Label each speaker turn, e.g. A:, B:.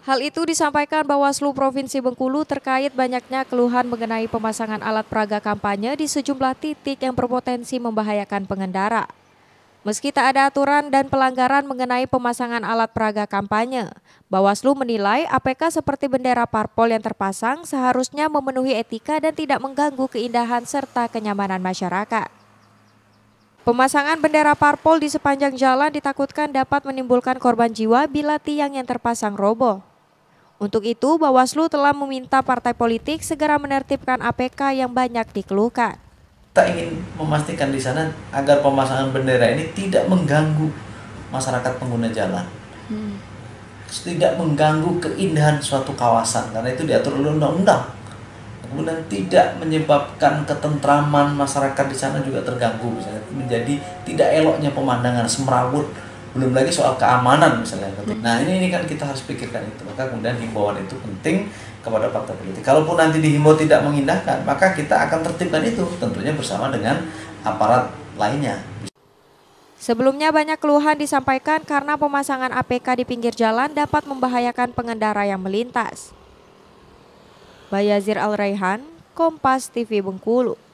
A: Hal itu disampaikan Bawaslu Provinsi Bengkulu terkait banyaknya keluhan mengenai pemasangan alat peraga kampanye di sejumlah titik yang berpotensi membahayakan pengendara. Meski tak ada aturan dan pelanggaran mengenai pemasangan alat peraga kampanye, Bawaslu menilai APK seperti bendera parpol yang terpasang seharusnya memenuhi etika dan tidak mengganggu keindahan serta kenyamanan masyarakat. Pemasangan bendera parpol di sepanjang jalan ditakutkan dapat menimbulkan korban jiwa bila tiang yang terpasang roboh. Untuk itu, Bawaslu telah meminta partai politik segera menertibkan APK yang banyak dikeluhkan.
B: Kita ingin memastikan di sana agar pemasangan bendera ini tidak mengganggu masyarakat pengguna jalan, tidak mengganggu keindahan suatu kawasan karena itu diatur oleh undang-undang. Kemudian tidak menyebabkan ketentraman masyarakat di sana juga terganggu, misalnya menjadi tidak eloknya pemandangan semrawut. Belum lagi soal keamanan misalnya. Nah ini kan kita harus pikirkan itu. Maka kemudian himbauan itu penting kepada partai politik. Kalaupun nanti dihimbau tidak mengindahkan, maka kita akan tertibkan itu tentunya bersama dengan aparat lainnya.
A: Sebelumnya banyak keluhan disampaikan karena pemasangan APK di pinggir jalan dapat membahayakan pengendara yang melintas. Bayazir Al-Raihan, Kompas TV Bengkulu.